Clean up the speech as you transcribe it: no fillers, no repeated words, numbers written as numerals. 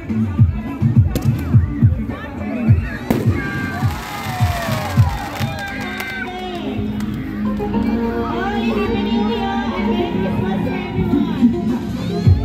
Happy New Year and Merry Christmas to everyone.